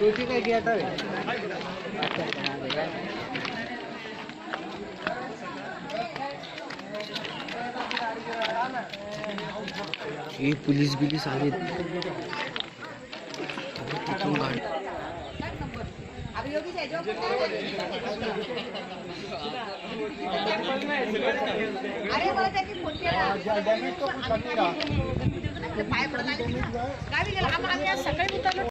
काय गेट आहे ये पुलिस बिलिस आले अरे मला त्याची फोन केला पाय पडला गावी गेला आम्ही सकाळी उतरलो